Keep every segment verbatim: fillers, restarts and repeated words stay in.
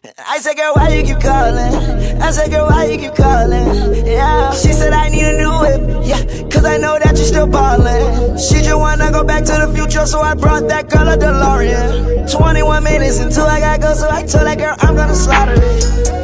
I said, girl, why you keep calling? I said, girl, why you keep calling? Yeah. She said, I need a new whip. Yeah, cause I know that you're still ballin'. She just wanna go back to the future, so I brought that girl a DeLorean. twenty-one minutes until I gotta go, so I told that girl I'm gonna slaughter it.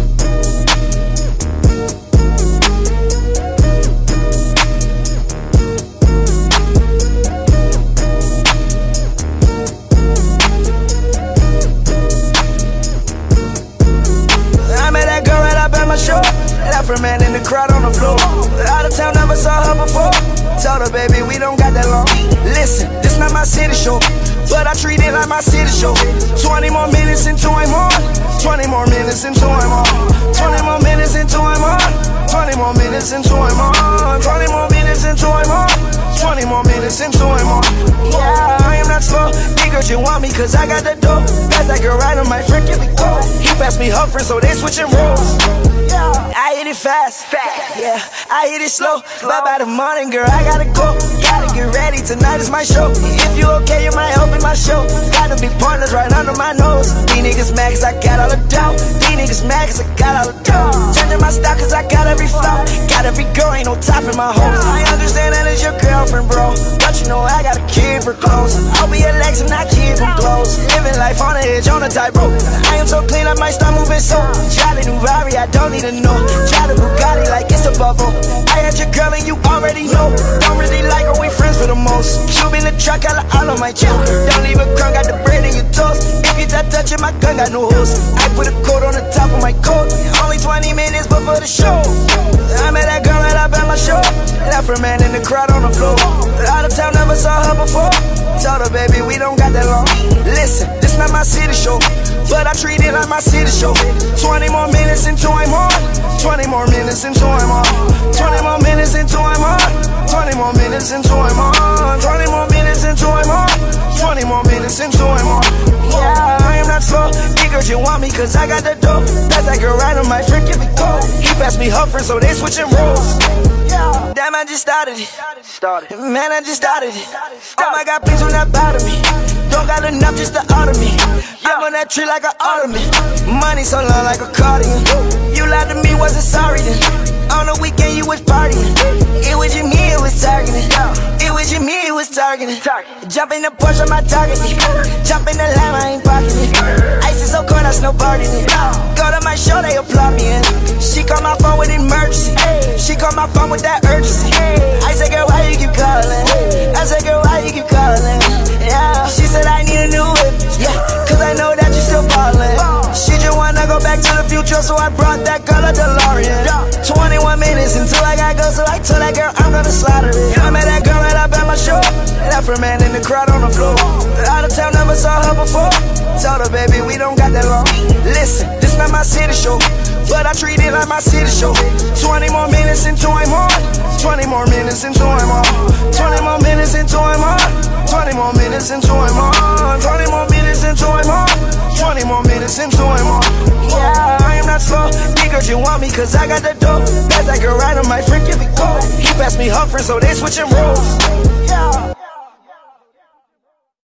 Left her man in the crowd on the floor. Out of town, never saw her before. Told her, baby, we don't got that long. Listen, this not my city show, but I treat it like my city show. Twenty more minutes into I'm on. Twenty more minutes into I'm on. Twenty more minutes into I'm on. Twenty more minutes into I'm on. Twenty more minutes into I'm on. Twenty more minutes into I'm on. Yeah, I am not slow. Niggas, you want me cause I got the dough. Pass that girl right on my friend, give me go. He passed me her friend, so they switching roles. I hit it fast, fast, yeah, I hit it slow. But by the morning, girl, I gotta go. Gotta get ready, tonight is my show. If you okay, you might open my show. Gotta be pointers right under my nose. These niggas mad cause I got all the dough. These niggas mad cause I got all the dough. Changing my style cause I got every flow. Got every girl, ain't no top in my hose. I understand that it's your girlfriend, bro, but you know I gotta keep her close. I'll be your legs and I keep them close. Living life on the edge, on the tightrope. I am so clean, I might start moving so. Try the new Rari, I don't need to know. Try the Bugatti like it's a bubble. I had your girl and you already know. Don't really like her, we friends for the most. Cube in the truck, I all on my chill. Don't leave a crumb, got the bread in your toast. If you start touching my gun, got no hose. I put a coat on the top of my coat. Only twenty minutes before the show. I met that girl right up at my show. Left her man in the crowd on the floor. Out of town, never saw her before. Told her, baby, we don't got that long. Listen, this not my city show, but I treat it like my city show. Twenty more minutes into I'm on. Twenty more minutes into I'm on. Twenty more minutes into I'm on. Twenty more minutes into I'm on. Twenty more minutes into I'm on. Twenty more minutes into I'm on. Yeah, I am not slow. Niggas, you want me cause I got the dough. That's that girl right on my friend, give me go. He passed me her friend, so they switching roles. Damn, I just started it. Man, I just started it. Damn, I got things when that bother me. Don't got enough just to order me. I'm on that tree like an ottoman. Money so long like a cardigan. You lied to me, wasn't sorry then. On the weekend you was partying. It was you, me, it was targeting. It was you, me, it was targeting. Jump in the Porsche, my target. Jump in the Lamb, I ain't parking it. Ice is so cold, I snowboarding it. Go to my show, they applaud me in. She called my phone with emergency. She called my phone with that urgency. I said, girl, why you keep calling? I said, girl, why you keep calling? Yeah, she said I need a new whip. Yeah, cause I know that you still ballin'. She just wanna go back to the future, so I brought that girl a DeLorean. Twenty-one minutes until I gotta go, so I told that girl I'm gonna slaughter it. I met that girl right up at my show. Left her man in the crowd on the floor. Out of town, never saw her before. Told her, baby, we don't got that long. Listen, this not my city show, but I treat it like my city show. Twenty more minutes into I'm on. Twenty more minutes into I'm on. Twenty more minutes into I'm on. Twenty more minutes into I'm on. Twenty more minutes into I'm on. Twenty more minutes into I'm on. Yeah, I am not slow. Niggas, you want me cause I got the dough. That's that girl right on my friend, give me go. He passed me her friend, so they switching roles.